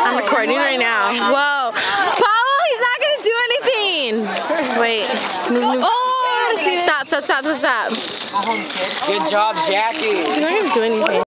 I'm recording right now. Whoa. Paulo, he's not going to do anything. Wait. Oh, stop. Good job, Jackie. He's not going to do anything.